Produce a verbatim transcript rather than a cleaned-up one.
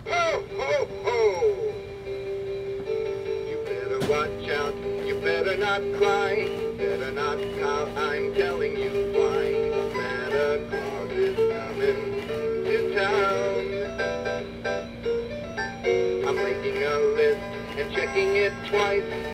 Ho, ho, ho! You better watch out, you better not cry, better not pout, I'm telling you.